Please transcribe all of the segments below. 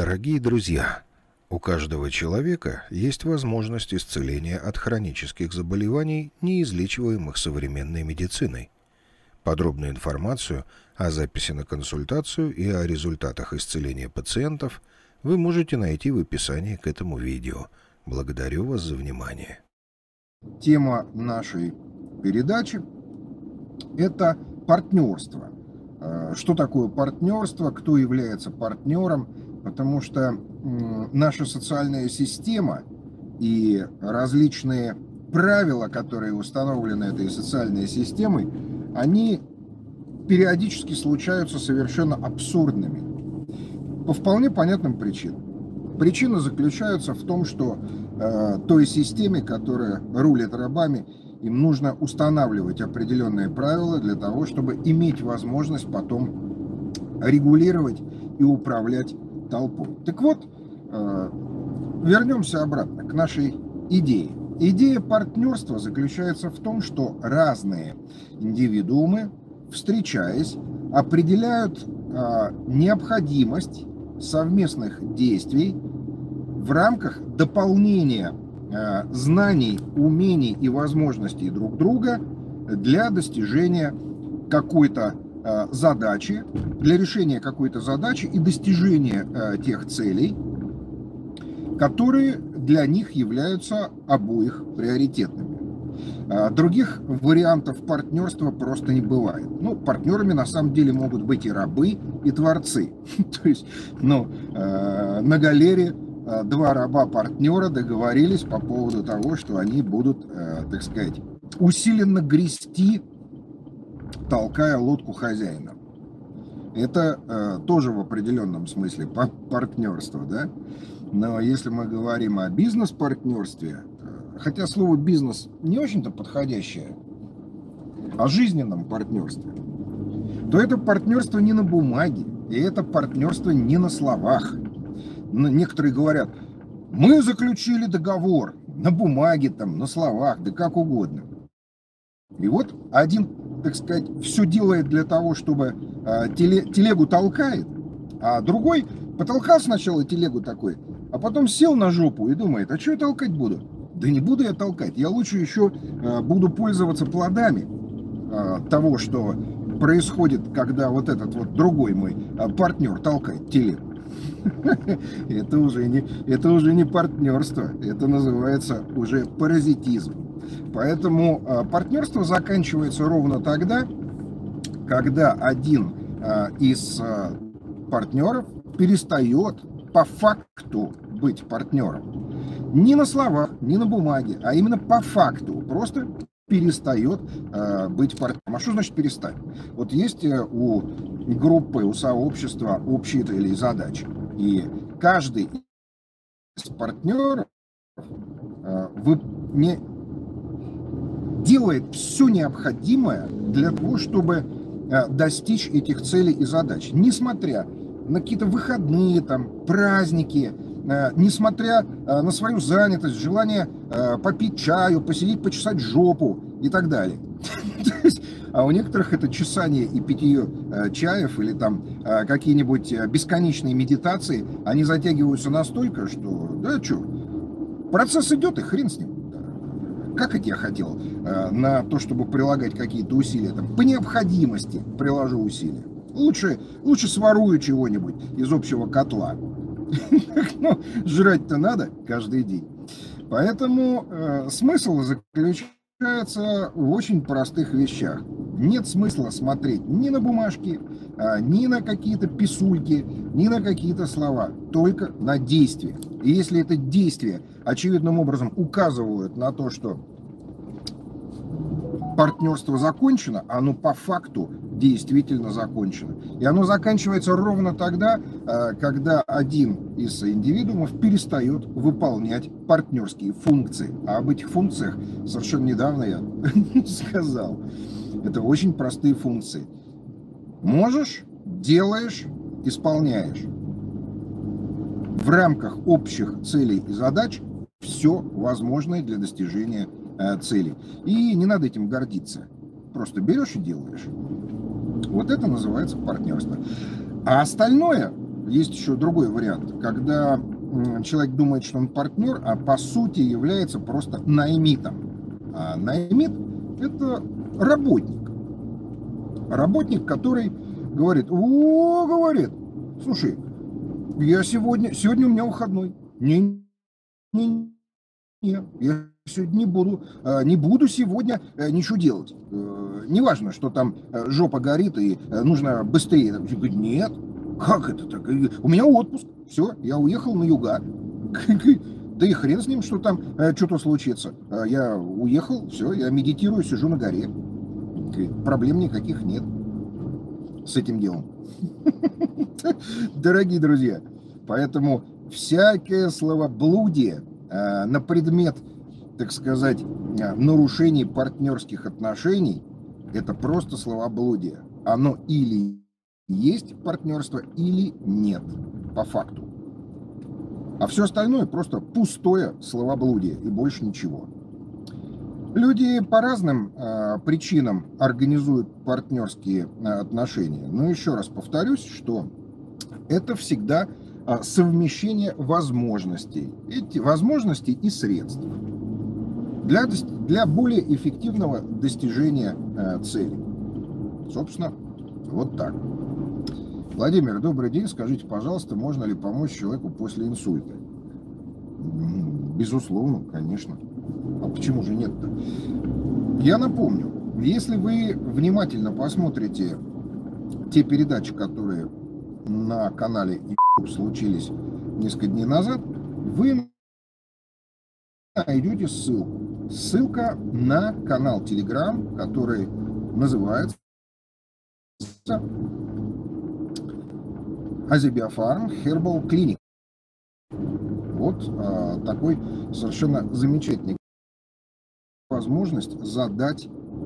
Дорогие друзья, у каждого человека есть возможность исцеления от хронических заболеваний, неизлечиваемых современной медициной. Подробную информацию о записи на консультацию и о результатах исцеления пациентов вы можете найти в описании к этому видео. Благодарю вас за внимание. Тема нашей передачи – это партнерство. Что такое партнерство, кто является партнером? Потому что наша социальная система и различные правила, которые установлены этой социальной системой, они периодически случаются совершенно абсурдными. По вполне понятным причинам. Причина заключается в том, что той системе, которая рулит рабами, им нужно устанавливать определенные правила для того, чтобы иметь возможность потом регулировать и управлять толпой. Так вот, вернемся обратно к нашей идее. Идея партнерства заключается в том, что разные индивидуумы, встречаясь, определяют необходимость совместных действий в рамках дополнения знаний, умений и возможностей друг друга для достижения какой-то задачи, для решения какой-то задачи и достижения тех целей, которые для них являются обоих приоритетными. Других вариантов партнерства просто не бывает. Ну, партнерами на самом деле могут быть и рабы, и творцы. То есть, на галере два раба-партнера договорились по поводу того, что они будут, так сказать, усиленно грести, толкая лодку хозяина. Это тоже в определенном смысле партнерство, да? Но если мы говорим о бизнес-партнерстве, хотя слово «бизнес» не очень-то подходящее, о жизненном партнерстве, то это партнерство не на бумаге, и это партнерство не на словах. Некоторые говорят, мы заключили договор на бумаге, там, на словах, да как угодно. И вот один, так сказать, все делает для того, чтобы телегу толкает, а другой потолкал сначала телегу такой, а потом сел на жопу и думает, а что я толкать буду? Да не буду я толкать, я лучше еще буду пользоваться плодами того, что происходит, когда вот этот вот другой мой партнер толкает телегу. Это уже не партнерство, это называется уже паразитизм. Поэтому партнерство заканчивается ровно тогда, когда один из партнеров перестает по факту быть партнером. Не на словах, не на бумаге, а именно по факту. Просто перестает быть партнером. А что значит перестать? Вот есть у группы, у сообщества общие цели и задачи. И каждый из партнеров делает все необходимое для того, чтобы достичь этих целей и задач. Несмотря на какие-то выходные, там, праздники, несмотря на свою занятость, желание попить чаю, посидеть, почесать жопу и так далее. А у некоторых это чесание и питье чаев или там какие-нибудь бесконечные медитации, они затягиваются настолько, что, да что, процесс идет и хрен с ним. Как это я хотел на то, чтобы прилагать какие-то усилия, там, по необходимости приложу усилия. Лучше сворую чего-нибудь из общего котла. Но жрать-то надо каждый день. Поэтому смысл заключается в очень простых вещах. Нет смысла смотреть ни на бумажки, ни на какие-то писульки, ни на какие-то слова, только на действия. И если это действия очевидным образом указывают на то, что партнерство закончено, оно по факту действительно закончено. И оно заканчивается ровно тогда, когда один из индивидуумов перестает выполнять партнерские функции. А об этих функциях совершенно недавно я сказал. Это очень простые функции. Можешь, делаешь, исполняешь. В рамках общих целей и задач все возможное для достижения целей. И не надо этим гордиться. Просто берешь и делаешь. Вот это называется партнерство. А остальное, есть еще другой вариант, когда человек думает, что он партнер, а по сути является просто наймитом. А наймит – это работник. Работник, который говорит, говорит, слушай, я сегодня у меня выходной. Не, я сегодня не буду сегодня ничего делать. Неважно, что там жопа горит и нужно быстрее. Нет, как это так? У меня отпуск. Все, я уехал на юга. Да и хрен с ним, что там что-то случится. Я уехал, все, я медитирую, сижу на горе. Проблем никаких нет с этим делом. Дорогие друзья, поэтому всякое словоблудие на предмет, так сказать, нарушений партнерских отношений, это просто словоблудие. Оно или есть партнерство, или нет, по факту. А все остальное просто пустое словоблудие и больше ничего. Люди по разным причинам организуют партнерские отношения. Но еще раз повторюсь, что это всегда совмещение возможностей. Эти возможности и средств для более эффективного достижения цели. Собственно, вот так. Владимир, добрый день. Скажите, пожалуйста, можно ли помочь человеку после инсульта? Безусловно, конечно. А почему же нет-то? Я напомню, если вы внимательно посмотрите те передачи, которые на канале YouTube случились несколько дней назад, вы найдете ссылку. Ссылка на канал Telegram, который называется Азибиофарм Herbal Clinic. Вот такой совершенно замечательный возможность задать,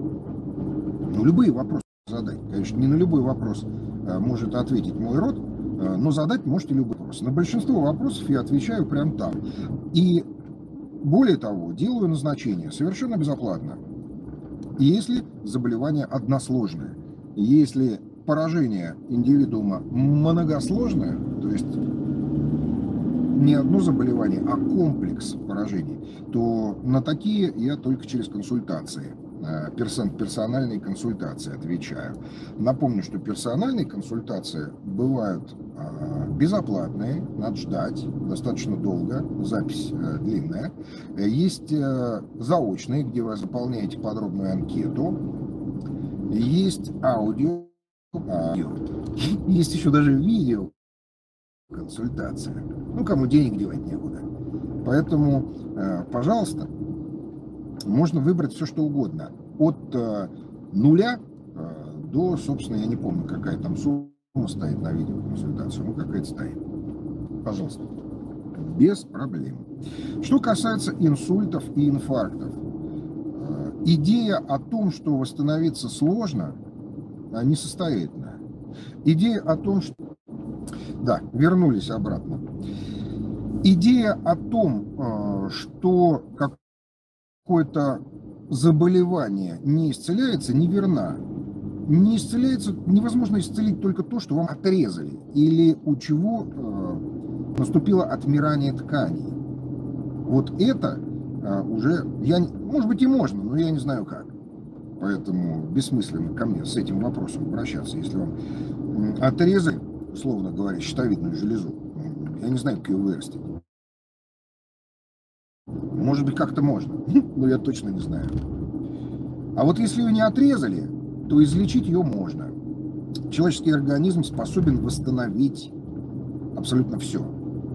любые вопросы задать. Конечно, не на любой вопрос может ответить мой род, но задать можете любой вопрос. На большинство вопросов я отвечаю прямо там. И более того, делаю назначение совершенно безоплатно. Если заболевание односложное, если поражение индивидуума многосложное, то есть не одно заболевание, а комплекс поражений, то на такие я только через консультации, персональные консультации отвечаю. Напомню, что персональные консультации бывают безоплатные, надо ждать достаточно долго, запись длинная. Есть заочные, где вы заполняете подробную анкету. Есть аудио, есть еще даже видео консультация. Кому денег девать некуда. Поэтому, пожалуйста, можно выбрать все, что угодно. От нуля до, собственно, я не помню, какая там сумма стоит на видеоконсультацию. Какая-то стоит. Пожалуйста. Без проблем. Что касается инсультов и инфарктов. Идея о том, что восстановиться сложно, несостоятельная. Идея о том, что... Да, вернулись обратно. Идея о том, что какое-то заболевание не исцеляется, неверна. Не исцеляется, невозможно исцелить только то, что вам отрезали, или у чего наступило отмирание тканей. Вот это уже, может быть и можно, но я не знаю как. Поэтому бессмысленно ко мне с этим вопросом обращаться. Если вам отрезали, условно говоря, щитовидную железу, я не знаю, как ее вырастить. Может быть, как-то можно, но я точно не знаю. А вот если ее не отрезали, то излечить ее можно. Человеческий организм способен восстановить абсолютно все.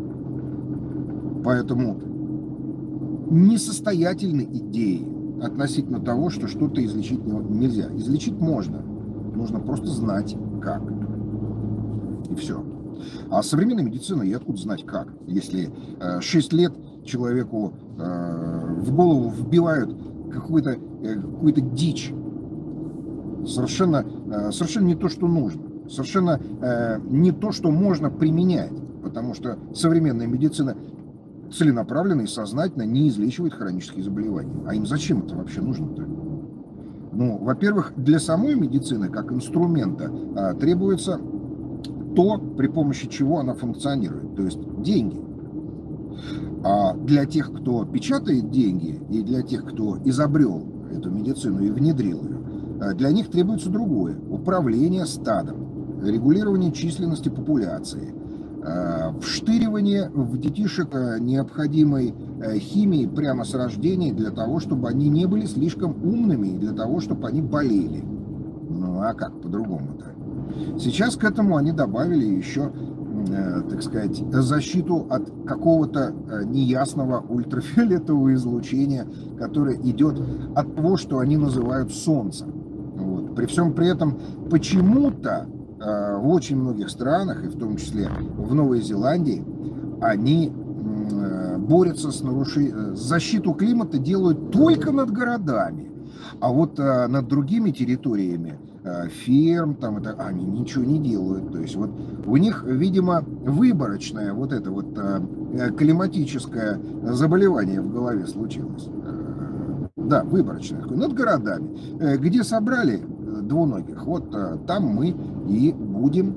Поэтому несостоятельны идеи относительно того, что что-то излечить нельзя. Излечить можно. Нужно просто знать, как. И все. А современная медицина, и откуда знать как? Если 6 лет человеку в голову вбивают какую-то дичь, совершенно не то, что нужно, совершенно не то, что можно применять, потому что современная медицина целенаправленно и сознательно не излечивает хронические заболевания. А им зачем это вообще нужно-то? Во-первых, для самой медицины, как инструмента, требуется то, при помощи чего она функционирует, то есть деньги. А для тех, кто печатает деньги, и для тех, кто изобрел эту медицину и внедрил ее, для них требуется другое: управление стадом, регулирование численности популяции, вштыривание в детишек необходимой химии прямо с рождения для того, чтобы они не были слишком умными и для того, чтобы они болели. Ну а как по-другому-то? Сейчас к этому они добавили еще, так сказать, защиту от какого-то неясного ультрафиолетового излучения, которое идет от того, что они называют солнцем. Вот. При всем при этом почему-то в очень многих странах, и в том числе в Новой Зеландии, они борются с защиту климата делают только над городами, а вот над другими территориями ферм там они ничего не делают. То есть вот у них, видимо, выборочное вот это вот климатическое заболевание в голове случилось. Да, выборочное над городами, где собрали двуногих, вот там мы и будем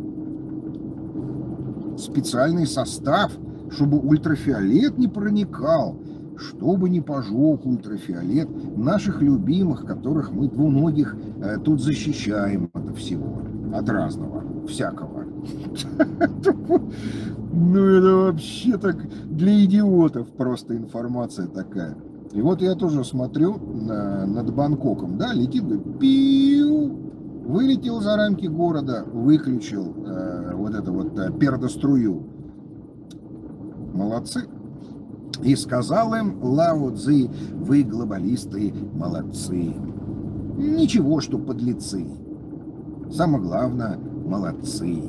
специальный состав, чтобы ультрафиолет не проникал, чтобы не пожег ультрафиолет наших любимых, которых мы двуногих тут защищаем от всего, от разного, всякого. Ну это вообще так для идиотов просто информация такая. И вот я тоже смотрю над Бангкоком, да, летит, пиу, вылетел за рамки города, выключил вот эту вот пердострую. Молодцы. И сказал им Лао Цзи: вы, глобалисты, молодцы. Ничего, что подлецы. Самое главное, молодцы.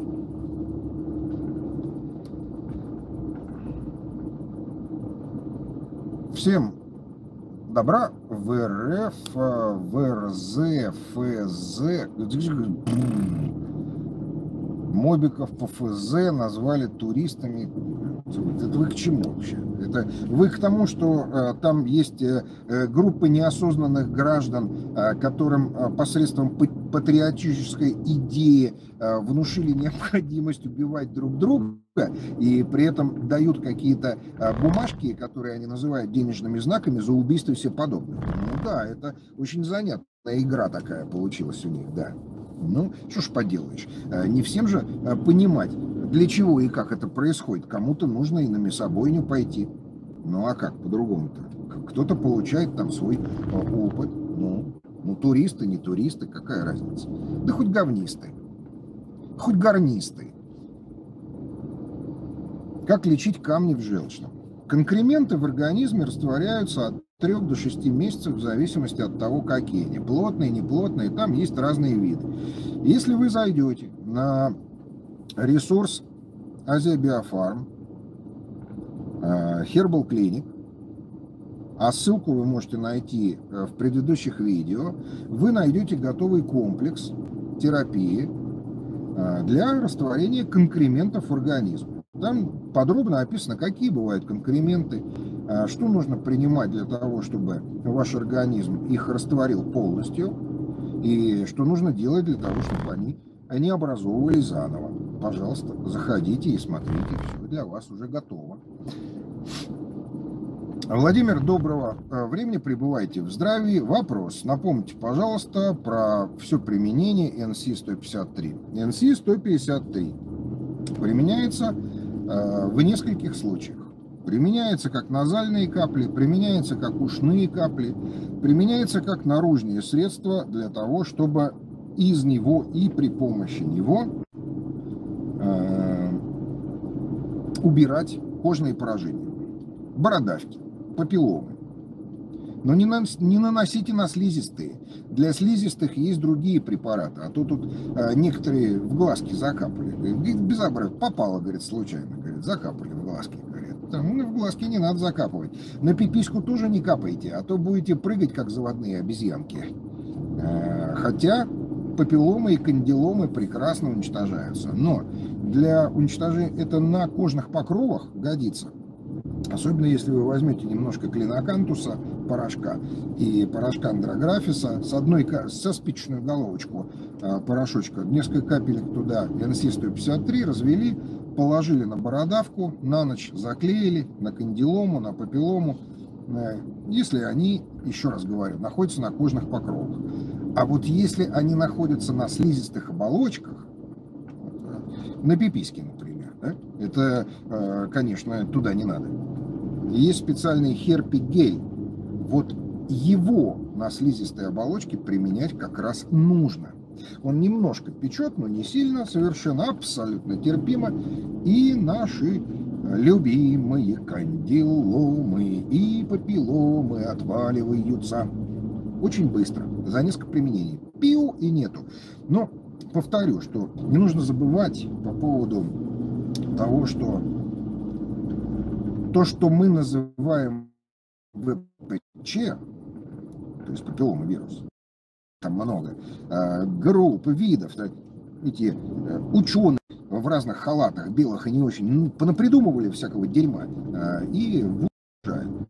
Всем добра в РФ, в РЗ, ФЗ. Мобиков по ФЗ назвали туристами. Это вы к чему вообще? Это вы к тому, что там есть группы неосознанных граждан, которым посредством патриотической идеи внушили необходимость убивать друг друга, и при этом дают какие-то бумажки, которые они называют денежными знаками, за убийство и все подобное. Ну да, это очень занятная игра такая получилась у них, да. Ну, что ж поделаешь, не всем же понимать, для чего и как это происходит. Кому-то нужно и на мясобойню пойти. Ну, а как по-другому-то? Кто-то получает там свой опыт. Ну, туристы, не туристы, какая разница? Да хоть говнисты, хоть гарнисты. Как лечить камни в желчном? Конкременты в организме растворяются от 3 до 6 месяцев в зависимости от того, какие они. Плотные, неплотные, там есть разные виды. Если вы зайдете на ресурс Азия Биофарм, Herbal Clinic, а ссылку вы можете найти в предыдущих видео, вы найдете готовый комплекс терапии для растворения конкрементов в организме. Там подробно описано, какие бывают конкременты, что нужно принимать для того, чтобы ваш организм их растворил полностью, и что нужно делать для того, чтобы они не образовывались заново. Пожалуйста, заходите и смотрите, все для вас уже готово. Владимир, доброго времени, пребывайте в здравии. Вопрос. Напомните, пожалуйста, про все применение NC-153. NC-153 применяется в нескольких случаях. Применяется как назальные капли, применяется как ушные капли, применяется как наружные средства для того, чтобы из него и при помощи него убирать кожные поражения, бородавки, папилломы. Но не наносите на слизистые. Для слизистых есть другие препараты. А то тут некоторые в глазки закапали. Безобразие. Попало, говорит, случайно. Говорит, закапали в глазки. Говорит, в глазки не надо закапывать. На пипиську тоже не капайте, а то будете прыгать, как заводные обезьянки. Хотя папилломы и кандиломы прекрасно уничтожаются. Но для уничтожения это на кожных покровах годится. Особенно если вы возьмете немножко клинокантуса, порошка, и порошка андрографиса, со спичечную головочку порошочка, несколько капелек туда, NC-153 развели, положили на бородавку, на ночь заклеили, на кандилому, на папиллому, если они, еще раз говорю, находятся на кожных покровах. А вот если они находятся на слизистых оболочках, на пиписке, например, да, это, конечно, туда не надо. Есть специальный херпигель. Вот его на слизистой оболочке применять как раз нужно. Он немножко печет, но не сильно, совершенно абсолютно терпимо. И наши любимые кандиломы и папилломы отваливаются очень быстро, за несколько применений. Пиу и нету. Но повторю, что не нужно забывать по поводу того, что то, что мы называем ВПЧ, то есть папилломовирус, там много групп, видов, эти ученые в разных халатах, белых и не очень, понапридумывали всякого дерьма и выражают.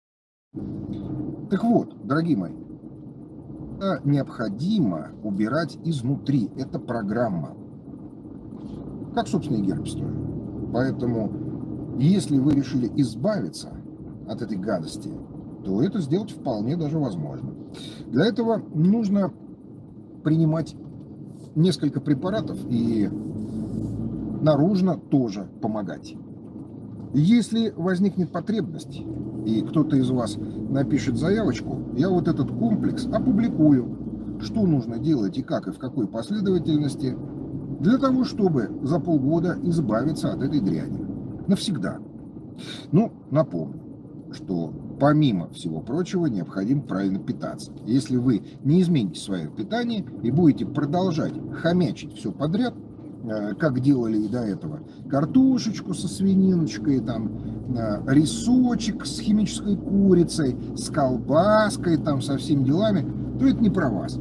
Так вот, дорогие мои, это необходимо убирать изнутри, это программа, как, собственно, и герпес тоже. Поэтому, если вы решили избавиться от этой гадости, то это сделать вполне даже возможно. Для этого нужно принимать несколько препаратов и наружно тоже помогать. Если возникнет потребность, и кто-то из вас напишет заявочку, я вот этот комплекс опубликую, что нужно делать и как, и в какой последовательности, для того, чтобы за полгода избавиться от этой дряни. Навсегда. Ну, напомню, что помимо всего прочего необходимо правильно питаться. Если вы не измените свое питание и будете продолжать хомячить все подряд, как делали и до этого, картошечку со свининочкой, там, рисочек с химической курицей, с колбаской, там, со всеми делами, то это не про вас.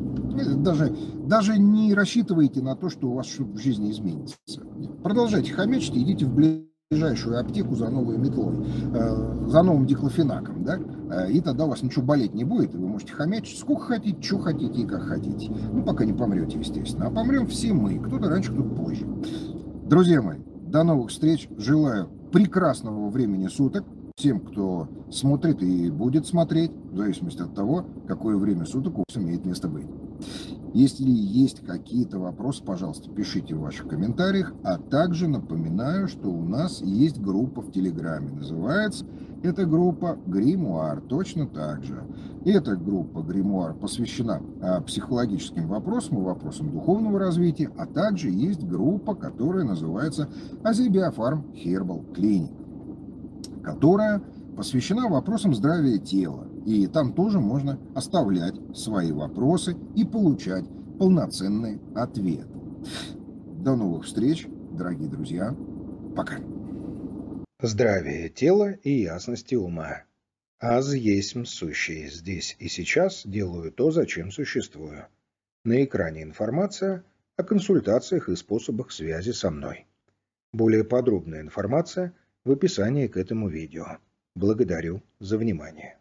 Даже не рассчитывайте на то, что у вас что-то в жизни изменится. Продолжайте хомячить, идите в ближайшую аптеку за новой метлой, за новым диклофенаком, да, и тогда у вас ничего болеть не будет, и вы можете хомячить сколько хотите, что хотите и как хотите. Ну, пока не помрете, естественно. А помрем все мы, кто-то раньше, кто-то позже. Друзья мои, до новых встреч. Желаю прекрасного времени суток всем, кто смотрит и будет смотреть, в зависимости от того, какое время суток у вас имеет место быть. Если есть какие-то вопросы, пожалуйста, пишите в ваших комментариях, а также напоминаю, что у нас есть группа в Телеграме. Называется эта группа «Гримуар», точно так же. Эта группа «Гримуар» посвящена психологическим вопросам и вопросам духовного развития, а также есть группа, которая называется «Азибиофарм Хербал Клиник», которая посвящена вопросам здравия тела. И там тоже можно оставлять свои вопросы и получать полноценные ответы. До новых встреч, дорогие друзья. Пока. Здравие тела и ясности ума. Аз есмь сущее. Здесь и сейчас делаю то, зачем существую. На экране информация о консультациях и способах связи со мной. Более подробная информация в описании к этому видео. Благодарю за внимание.